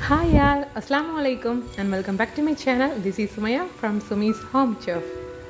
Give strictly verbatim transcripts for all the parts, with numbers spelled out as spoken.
Hi y'all, Assalamu alaikum and welcome back to my channel. This is Sumaya from Sumi's Home Chef.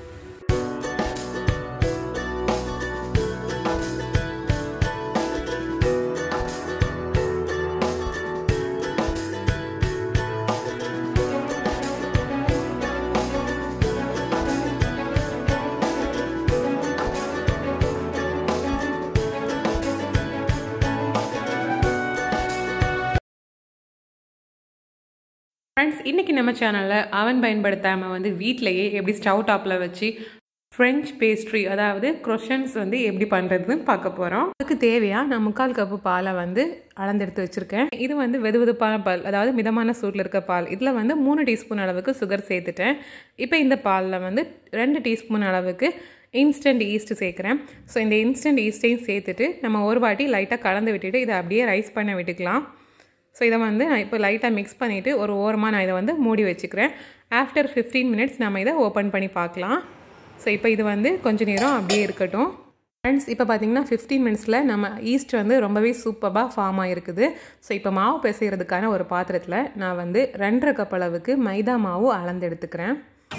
Friends, இன்னைக்கு நம்ம சேனல்ல அவன் பயன்படுத்தாம வந்து வீட்லயே எப்படி ஸ்டவ் டாப்ல வச்சு French pastry அதாவது croissants வந்து எப்படி பண்றதுன்னு பார்க்க போறோம். அதுக்கு தேவையா நான் முக்கால் கப் பாலை வந்து அளந்து எடுத்து வச்சிருக்கேன். இது வந்து வெதுவெதுப்பான பால், அதாவது மிதமான சூட்ல இருக்க பால். இதுல வந்து மூணு டீஸ்பூன் அளவுக்கு சுகர் சேர்த்துட்டேன். இப்போ இந்த பால்ல வந்து ரெண்டு டீஸ்பூன் அளவுக்கு இன்ஸ்டன்ட் ஈஸ்ட் சேர்க்குறேன். ஸோ இந்த இன்ஸ்டன்ட் ஈஸ்ட்டையும் சேர்த்துட்டு நம்ம ஒரு வாட்டி லைட்டாக கலந்து விட்டுட்டு இதை அப்படியே ரைஸ் பண்ண விட்டுக்கலாம். ஸோ இதை வந்து நான் இப்போ லைட்டாக மிக்ஸ் பண்ணிவிட்டு ஒரு ஓரமாக நான் இதை வந்து மூடி வச்சுக்கிறேன். ஆஃப்டர் ஃபிஃப்டீன் மினிட்ஸ் நம்ம இதை ஓப்பன் பண்ணி பார்க்கலாம். ஸோ இப்போ இது வந்து கொஞ்சம் நேரம் அப்படியே இருக்கட்டும். ஃப்ரெண்ட்ஸ், இப்போ பார்த்தீங்கன்னா ஃபிஃப்டீன் மினிட்ஸில் நம்ம ஈஸ்ட் வந்து ரொம்பவே சூப்பராக ஃபார்ம் ஆகிருக்குது. ஸோ இப்போ மாவு பிசைகிறதுக்கான ஒரு பாத்திரத்தில் நான் வந்து ரெண்டரை கப் அளவுக்கு மைதா மாவு அளந்து எடுத்துக்கிறேன்.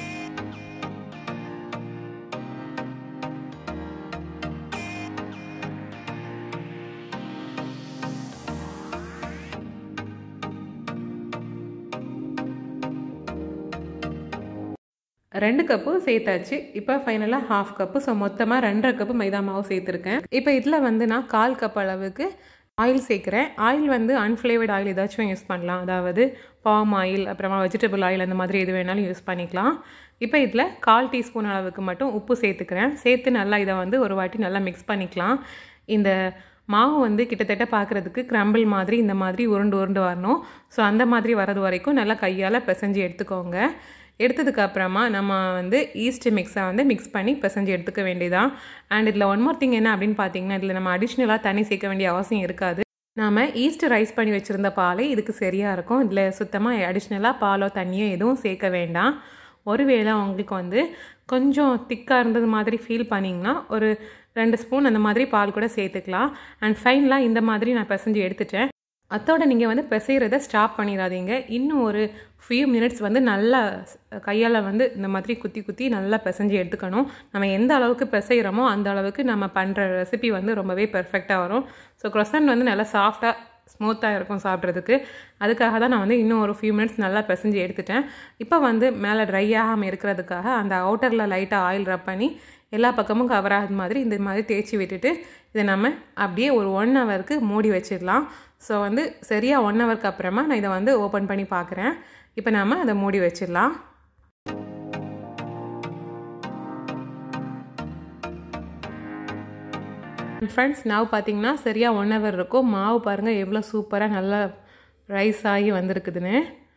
ரெண்டு கப்பு சேர்த்தாச்சு. இப்போ ஃபைனலாக ஹாஃப் கப்பு, ஸோ மொத்தமாக ரெண்டரை கப்பு மைதா மாவு சேர்த்துருக்கேன். இப்போ இதில் வந்து நான் கால் கப் அளவுக்கு ஆயில் சேர்க்குறேன். ஆயில் வந்து அன்ஃப்ளேவர்ட் ஆயில் ஏதாச்சும் யூஸ் பண்ணலாம், அதாவது பாம் ஆயில், அப்புறமா வெஜிடபிள் ஆயில், அந்த மாதிரி எது வேணாலும் யூஸ் பண்ணிக்கலாம். இப்போ இதில் கால் டீஸ்பூன் அளவுக்கு மட்டும் உப்பு சேர்த்துக்கிறேன். சேர்த்து நல்லா இதை வந்து ஒரு வாட்டி நல்லா மிக்ஸ் பண்ணிக்கலாம். இந்த மாவு வந்து கிட்டத்தட்ட பார்க்குறதுக்கு கிரம்பிள் மாதிரி இந்த மாதிரி உருண்டு உருண்டு வரணும். ஸோ அந்த மாதிரி வரது வரைக்கும் நல்லா கையால் பிசைஞ்சு எடுத்துக்கோங்க. எடுத்ததுக்கு அப்புறமா நம்ம வந்து ஈஸ்ட் மிக்ஸை வந்து மிக்ஸ் பண்ணி பிசைஞ்சு எடுத்துக்க வேண்டியதான். அண்ட் இதில் ஒன் மோர் திங் என்ன அப்படின்னு பார்த்தீங்கன்னா, இதில் நம்ம அடிஷ்னலாக தண்ணி சேர்க்க வேண்டிய அவசியம் இருக்காது. நாம் ஈஸ்ட் ரைஸ் பண்ணி வச்சுருந்த பாலே இதுக்கு சரியாக இருக்கும். இதில் சுத்தமாக அடிஷ்னலாக பாலோ தண்ணியோ எதுவும் சேர்க்க வேண்டாம். ஒருவேளை உங்களுக்கு வந்து கொஞ்சம் திக்காக இருந்தது மாதிரி ஃபீல் பண்ணிங்கன்னா ஒரு ரெண்டு ஸ்பூன் அந்த மாதிரி பால் கூட சேர்த்துக்கலாம். அண்ட் ஃபைனலாக இந்த மாதிரி நான் பிசைஞ்சு எடுத்துட்டேன். அதோட நீங்கள் வந்து பிசைகிறத ஸ்டாப் பண்ணிடாதீங்க. இன்னும் ஒரு ஃபியூ மினிட்ஸ் வந்து நல்லா கையால் வந்து இந்த மாதிரி குத்தி குத்தி நல்லா பிசைஞ்சு எடுத்துக்கணும். நம்ம எந்த அளவுக்கு பிசைகிறோமோ அந்த அளவுக்கு நம்ம பண்ணுற ரெசிபி வந்து ரொம்பவே பெர்ஃபெக்டாக வரும். ஸோ croissant வந்து நல்லா சாஃப்டாக ஸ்மூத்தாக இருக்கும் சாப்பிட்றதுக்கு. அதுக்காக தான் நான் வந்து இன்னும் ஒரு ஃபியூ மினிட்ஸ் நல்லா பிசைஞ்சு எடுத்துட்டேன். இப்போ வந்து மேலே ட்ரை ஆகாமல் இருக்கிறதுக்காக அந்த அவுட்டரில் லைட்டாக ஆயில் ரப் பண்ணி எல்லா பக்கமும் கவர் ஆகாத மாதிரி இந்த மாதிரி தேய்ச்சி விட்டுட்டு இதை நம்ம அப்படியே ஒரு ஒன் ஹவருக்கு மூடி வச்சிடலாம். ஸோ வந்து சரியாக ஒன் ஹவருக்கு அப்புறமா நான் இதை வந்து ஓப்பன் பண்ணி பார்க்குறேன். இப்போ நாம் அதை மூடி வச்சிடலாம். ஃப்ரெண்ட்ஸ், மாவு பார்த்தீங்கன்னா சரியாக ஒன் ஹவர் இருக்கும். மாவு பாருங்கள் எவ்வளோ சூப்பராக நல்லா ரைஸ் ஆகி வந்திருக்குதுன்னு.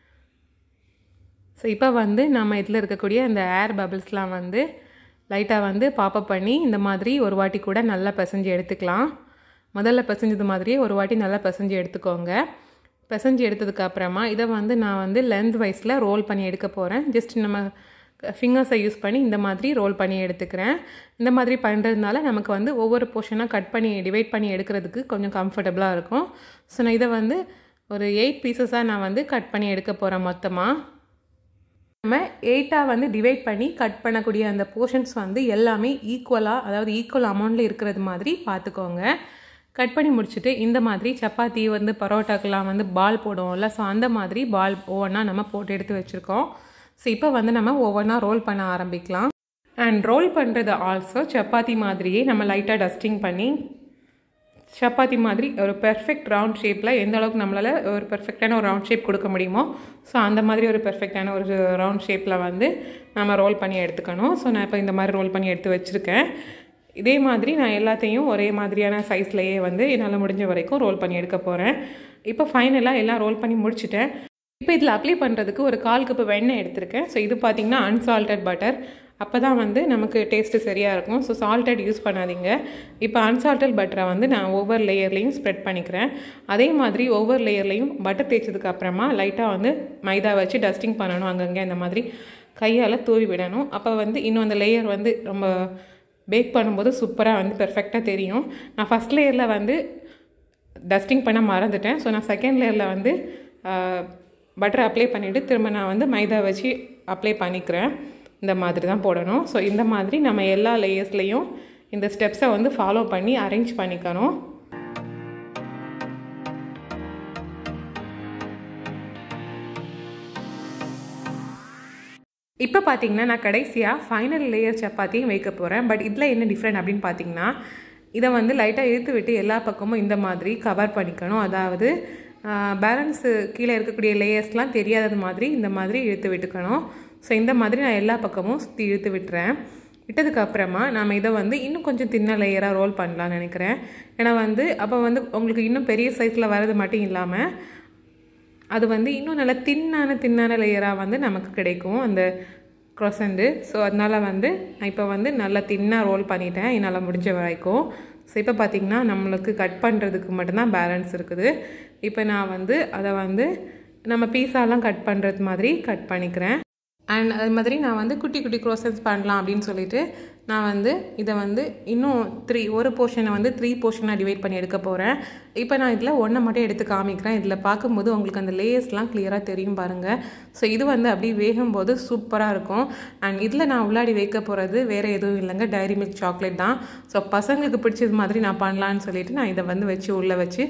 ஸோ இப்போ வந்து நம்ம இதில் இருக்கக்கூடிய இந்த ஏர் பபிள்ஸ்லாம் வந்து லைட்டாக வந்து பாப்பப் பண்ணி இந்த மாதிரி ஒரு வாட்டி கூட நல்லா பிசைஞ்சு எடுத்துக்கலாம். முதல்ல பிசைஞ்சது மாதிரியே ஒரு வாட்டி நல்லா பிசைஞ்சு எடுத்துக்கோங்க. பிசைஞ்சு எடுத்ததுக்கு அப்புறமா இதை வந்து நான் வந்து லென்த் வைஸில் ரோல் பண்ணி எடுக்க போகிறேன். ஜஸ்ட் நம்ம ஃபிங்கர்ஸை யூஸ் பண்ணி இந்த மாதிரி ரோல் பண்ணி எடுத்துக்கிறேன். இந்த மாதிரி பண்ணுறதுனால நமக்கு வந்து ஒவ்வொரு போர்ஷனாக கட் பண்ணி டிவைட் பண்ணி எடுக்கிறதுக்கு கொஞ்சம் கம்ஃபர்டபுளாக இருக்கும். ஸோ நான் இதை வந்து ஒரு எயிட் பீசஸாக நான் வந்து கட் பண்ணி எடுக்க போகிறேன். மொத்தமாக நம்ம எயிட்டாக வந்து டிவைட் பண்ணி கட் பண்ணக்கூடிய அந்த போர்ஷன்ஸ் வந்து எல்லாமே ஈக்குவலாக, அதாவது ஈக்குவல் அமௌண்ட்டில் இருக்கிறது மாதிரி பார்த்துக்கோங்க. கட் பண்ணி முடிச்சுட்டு இந்த மாதிரி சப்பாத்தி வந்து பரோட்டாக்கெலாம் வந்து பால் போடுவோம்ல, ஸோ அந்த மாதிரி பால் ஒவ்வொன்றா நம்ம போட்டு எடுத்து வச்சுருக்கோம். ஸோ இப்போ வந்து நம்ம ஒவ்வொன்றா ரோல் பண்ண ஆரம்பிக்கலாம். அண்ட் ரோல் பண்ணுறது ஆல்சோ சப்பாத்தி மாதிரியே நம்ம லைட்டாக டஸ்டிங் பண்ணி சப்பாத்தி மாதிரி ஒரு பெர்ஃபெக்ட் ரவுண்ட் ஷேப்பில் எந்த அளவுக்கு நம்மளால் ஒரு பெர்ஃபெக்டான ஒரு ரவுண்ட் ஷேப் கொடுக்க முடியுமோ, ஸோ அந்த மாதிரி ஒரு பெர்ஃபெக்டான ஒரு ரவுண்ட் ஷேப்பில் வந்து நம்ம ரோல் பண்ணி எடுத்துக்கணும். ஸோ நான் இப்போ இந்த மாதிரி ரோல் பண்ணி எடுத்து வச்சுருக்கேன். இதே மாதிரி நான் எல்லாத்தையும் ஒரே மாதிரியான சைஸ்லையே வந்து என்னால் முடிஞ்ச வரைக்கும் ரோல் பண்ணி எடுக்க போகிறேன். இப்போ ஃபைனலாக எல்லாம் ரோல் பண்ணி முடிச்சுட்டேன். இப்போ இதில் அப்ளை பண்ணுறதுக்கு ஒரு கால் கப்பு வெண்ணெய் எடுத்திருக்கேன். ஸோ இது பார்த்திங்கன்னா அன்சால்டட் பட்டர். அப்போ தான் வந்து நமக்கு டேஸ்ட்டு சரியாக இருக்கும். ஸோ சால்டட் யூஸ் பண்ணாதீங்க. இப்போ அன்சால்டட் பட்டரை வந்து நான் ஒவ்வொரு லேயர்லேயும் ஸ்ப்ரெட் பண்ணிக்கிறேன். அதே மாதிரி ஒவ்வொரு லேயர்லேயும் பட்டர் தேய்ச்சதுக்கு அப்புறமா லைட்டாக வந்து மைதா வச்சு டஸ்டிங் பண்ணணும். அங்கங்கே இந்த மாதிரி கையால் தூவி விடணும். அப்போ வந்து இன்னும் அந்த லேயர் வந்து ரொம்ப பேக் பண்ணும்போது சூப்பராக வந்து பெர்ஃபெக்டாக தெரியும். நான் ஃபஸ்ட் லேயரில் வந்து டஸ்டிங் பண்ண மறந்துட்டேன். ஸோ நான் செகண்ட் லேயரில் வந்து பட்டர் அப்ளை பண்ணிவிட்டு திரும்ப நான் வந்து மைதா வச்சு அப்ளை பண்ணிக்கிறேன். இந்த மாதிரி தான் போடணும். ஸோ இந்த மாதிரி நம்ம எல்லா லேயர்ஸ்லேயும் இந்த ஸ்டெப்ஸை வந்து ஃபாலோ பண்ணி அரேஞ்ச் பண்ணிக்கணும். இப்போ பார்த்தீங்கன்னா நான் கடைசியாக ஃபைனல் லேயர் சப்பாத்தியும் வைக்க போகிறேன். பட் இதில் என்ன டிஃப்ரெண்ட் அப்படின்னு பார்த்தீங்கன்னா, இதை வந்து லைட்டாக இழுத்து விட்டு எல்லா பக்கமும் இந்த மாதிரி கவர் பண்ணிக்கணும். அதாவது பேலன்ஸு கீழே இருக்கக்கூடிய லேயர்ஸ்லாம் தெரியாதது மாதிரி இந்த மாதிரி இழுத்து விட்டுக்கணும். ஸோ இந்த மாதிரி நான் எல்லா பக்கமும் சுற்றி இழுத்து விட்டுறேன். விட்டதுக்கப்புறமா நம்ம இதை வந்து இன்னும் கொஞ்சம் தின்ன லேயராக ரோல் பண்ணலான்னு நினைக்கிறேன். ஏன்னா வந்து அப்போ வந்து உங்களுக்கு இன்னும் பெரிய சைஸில் வர்றது மட்டும் இல்லாமல் அது வந்து இன்னும் நல்லா தின்னான தின்னான லேயராக வந்து நமக்கு கிடைக்கும் அந்த க்ரோசண்ட்டு. ஸோ அதனால் வந்து நான் இப்போ வந்து நல்லா தின்னாக ரோல் பண்ணிட்டேன் என்னால் முடிஞ்ச வரைக்கும். ஸோ இப்போ பார்த்திங்கன்னா நம்மளுக்கு கட் பண்ணுறதுக்கு மட்டும்தான் பேலன்ஸ் இருக்குது. இப்போ நான் வந்து அதை வந்து நம்ம பீஸாலாம் கட் பண்ணுறது மாதிரி கட் பண்ணிக்கிறேன். அண்ட் அது மாதிரி நான் வந்து குட்டி குட்டி க்ரோசன்ஸ் பண்ணலாம் அப்படின்னு சொல்லிட்டு நான் வந்து இதை வந்து இன்னும் த்ரீ ஒரு போர்ஷனை வந்து த்ரீ போர்ஷனாக டிவைட் பண்ணி எடுக்க போகிறேன். இப்போ நான் இதில் ஒன்றை மட்டும் எடுத்து காமிக்கிறேன். இதில் பார்க்கும்போது உங்களுக்கு அந்த லேயர்ஸ்லாம் கிளியராக தெரியும் பாருங்கள். ஸோ இது வந்து அப்படி வேகும்போது சூப்பராக இருக்கும். அண்ட் இதில் நான் உள்ளாடி வைக்க போகிறது வேறு எதுவும் இல்லைங்க, டைரி மில்க் சாக்லேட் தான். ஸோ பசங்களுக்கு பிடிச்சது மாதிரி நான் பண்ணலான்னு சொல்லிட்டு நான் இதை வந்து வச்சு உள்ளே வச்சு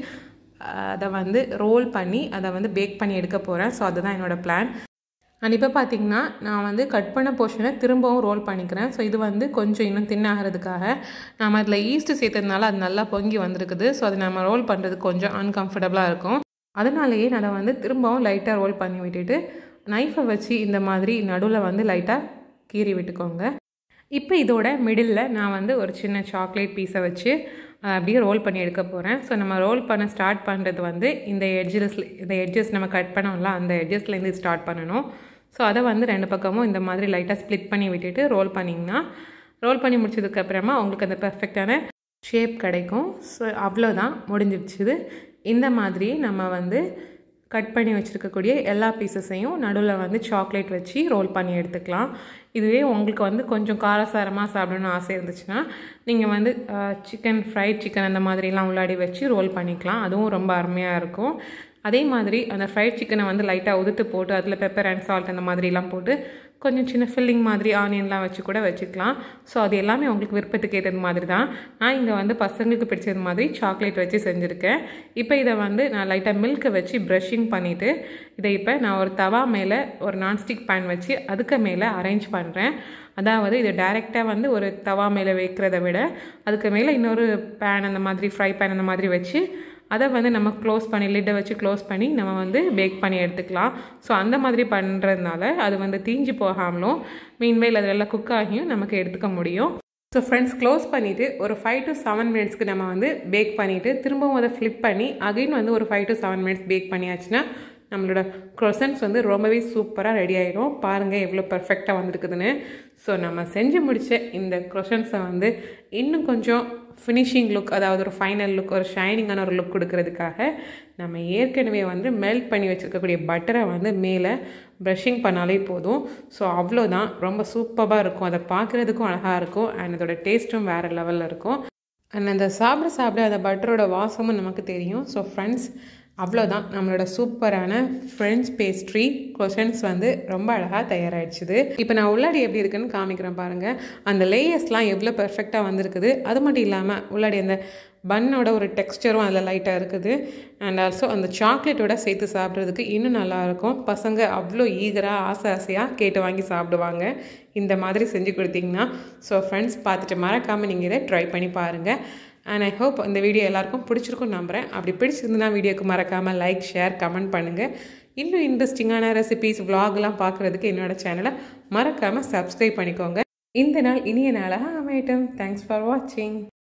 அதை வந்து ரோல் பண்ணி அதை வந்து பேக் பண்ணி எடுக்க போகிறேன். ஸோ அதுதான் என்னோடய பிளான். அண்ட் இப்போ பார்த்திங்கன்னா நான் வந்து கட் பண்ண போர்ஷனை திரும்பவும் ரோல் பண்ணிக்கிறேன். ஸோ இது வந்து கொஞ்சம் இன்னும் தின்னாகிறதுக்காக நம்ம அதில் ஈஸ்ட்டு சேர்த்ததுனால அது நல்லா பொங்கி வந்திருக்குது. ஸோ அதை நம்ம ரோல் பண்ணுறதுக்கு கொஞ்சம் அன்கம்ஃபர்டபுளாக இருக்கும். அதனாலேயே நான் அதை வந்து திரும்பவும் லைட்டாக ரோல் பண்ணி விட்டுட்டு நைஃபை வச்சு இந்த மாதிரி நடுவில் வந்து லைட்டாக கீறி விட்டுக்கோங்க. இப்போ இதோட மிடில் நான் வந்து ஒரு சின்ன சாக்லேட் பீஸை வச்சு அப்படியே ரோல் பண்ணி எடுக்க போகிறேன். ஸோ நம்ம ரோல் பண்ண ஸ்டார்ட் பண்ணுறது வந்து இந்த எட்ஜஸ் இந்த எட்ஜஸ் நம்ம கட் பண்ணோம்ல அந்த எட்ஜஸ்லேருந்து ஸ்டார்ட் பண்ணணும். ஸோ அதை வந்து ரெண்டு பக்கமும் இந்த மாதிரி லைட்டாக ஸ்ப்ளிட் பண்ணி விட்டுட்டு ரோல் பண்ணிங்கன்னா ரோல் பண்ணி முடிச்சதுக்கப்புறமா உங்களுக்கு அந்த பர்ஃபெக்டான ஷேப் கிடைக்கும். ஸோ அவ்வளோதான், முடிஞ்சிடுச்சுது. இந்த மாதிரி நம்ம வந்து கட் பண்ணி வச்சுருக்கக்கூடிய எல்லா பீசஸையும் நடுவில் வந்து சாக்லேட் வச்சு ரோல் பண்ணி எடுத்துக்கலாம். இதுவே உங்களுக்கு வந்து கொஞ்சம் காரசாரமாக சாப்பிடணும்னு ஆசை இருந்துச்சுன்னா நீங்கள் வந்து சிக்கன் ஃப்ரைட் சிக்கன் அந்த மாதிரிலாம் உள்ளாடி வச்சு ரோல் பண்ணிக்கலாம். அதுவும் ரொம்ப அருமையாக இருக்கும். அதே மாதிரி அந்த ஃப்ரைட் சிக்கனை வந்து லைட்டாக உதுத்து போட்டு அதில் பெப்பர் அண்ட் சால்ட் அந்த மாதிரிலாம் போட்டு கொஞ்சம் சின்ன ஃபில்லிங் மாதிரி ஆனியன்லாம் வச்சு கூட வச்சுக்கலாம். ஸோ அது எல்லாமே உங்களுக்கு விருப்பத்துக்கு ஏற்றது மாதிரி தான். நான் இங்கே வந்து பசங்களுக்கு பிடிச்சது மாதிரி சாக்லேட் வச்சு செஞ்சுருக்கேன். இப்போ இதை வந்து நான் லைட்டாக மில்க்கை வச்சு ப்ரஷிங் பண்ணிவிட்டு இதை இப்போ நான் ஒரு தவா மேலே ஒரு நான்ஸ்டிக் பேன் வச்சு அதுக்கு மேலே அரேஞ்ச் பண்ணுறேன். அதாவது இது டைரெக்டாக வந்து ஒரு தவா மேலே வைக்கிறத விட அதுக்கு மேலே இன்னொரு பேன் அந்த மாதிரி ஃப்ரை பேன் அந்த மாதிரி வச்சு அதை வந்து நம்ம க்ளோஸ் பண்ணி லிட்டை வச்சு க்ளோஸ் பண்ணி நம்ம வந்து பேக் பண்ணி எடுத்துக்கலாம். ஸோ அந்த மாதிரி பண்ணுறதுனால அது வந்து தீஞ்சு போகாமலும் மீன்வேல் அதெல்லாம் குக் ஆகியும் நமக்கு எடுத்துக்க முடியும். ஸோ ஃப்ரெண்ட்ஸ், க்ளோஸ் பண்ணிவிட்டு ஒரு ஃபைவ் டு செவன் மினிட்ஸ்க்கு நம்ம வந்து பேக் பண்ணிவிட்டு திரும்பவும் அதை ஃப்ளிப் பண்ணி அகைன் வந்து ஒரு five to seven minutes bake பண்ணியாச்சுன்னா நம்மளோட க்ரோசன்ஸ் வந்து ரொம்பவே சூப்பராக ரெடி ஆகிடும். பாருங்கள் எவ்வளோ பர்ஃபெக்டாக வந்துருக்குதுன்னு. ஸோ நம்ம செஞ்சு முடித்த இந்த க்ரோசன்ஸை வந்து இன்னும் கொஞ்சம் ஃபினிஷிங் லுக், அதாவது ஒரு ஃபைனல் லுக், ஒரு ஷைனிங்கான ஒரு லுக் கொடுக்கறதுக்காக நம்ம ஏற்கனவே வந்து மெல்ட் பண்ணி வச்சுருக்கக்கூடிய பட்டரை வந்து மேலே ப்ரஷிங் பண்ணாலே போதும். ஸோ அவ்வளோதான், ரொம்ப சூப்பராக இருக்கும். அதை பார்க்குறதுக்கும் அழகாக இருக்கும் அண்ட் அதோட டேஸ்ட்டும் வேறு லெவலில் இருக்கும். அண்ட் அந்த சாப்பிட சாப்பிட அந்த பட்டரோட வாசமும் நமக்கு தெரியும். ஸோ ஃப்ரெண்ட்ஸ், அவ்வளோதான், நம்மளோட சூப்பரான ஃப்ரெஞ்ச் பேஸ்ட்ரி க்ரோசன்ஸ் வந்து ரொம்ப அழகாக தயாராகிடுச்சுது. இப்போ நான் உள்ளாடி எப்படி இருக்குன்னு காமிக்கிறேன் பாருங்கள். அந்த லேயர்ஸ்லாம் எவ்வளோ பெர்ஃபெக்டாக வந்திருக்குது. அது மட்டும் இல்லாமல் உள்ளாடி அந்த பன்னோட ஒரு டெக்ஸ்டரும் அதில் லைட்டாக இருக்குது. அண்ட் ஆல்சோ அந்த சாக்லேட்டோட சேர்த்து சாப்பிட்றதுக்கு இன்னும் நல்லாயிருக்கும். பசங்க அவ்வளோ ஈகராக ஆசை ஆசையாக கேட்டு வாங்கி சாப்பிடுவாங்க இந்த மாதிரி செஞ்சு கொடுத்தீங்கன்னா. ஸோ ஃப்ரெண்ட்ஸ், பார்த்துட்டு மறக்காமல் நீங்கள் இதை ட்ரை பண்ணி பாருங்கள். அண்ட் ஐ ஹோப் இந்த வீடியோ எல்லாருக்கும் பிடிச்சிருக்குன்னு நம்புகிறேன். அப்படி பிடிச்சிருந்துன்னா வீடியோக்கு மறக்காமல் லைக், ஷேர், கமெண்ட் பண்ணுங்கள். இன்னும் இன்ட்ரெஸ்டிங்கான ரெசிபீஸ், விலாக்லாம் பார்க்குறதுக்கு என்னோடய சேனலை மறக்காமல் சப்ஸ்கிரைப் பண்ணிக்கோங்க. இந்த நாள் இனிய நாளாக அமையட்டும். தேங்க்ஸ் ஃபார் வாட்சிங்.